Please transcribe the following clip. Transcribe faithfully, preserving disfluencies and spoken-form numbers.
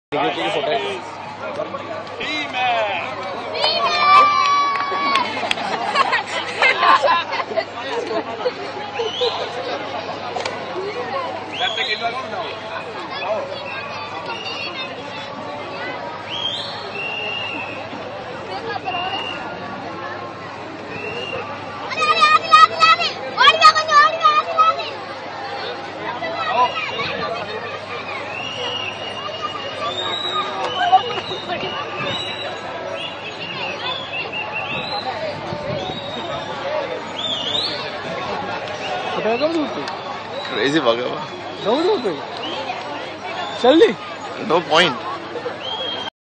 Crazy bugger. No, no, no. Shall we? No point.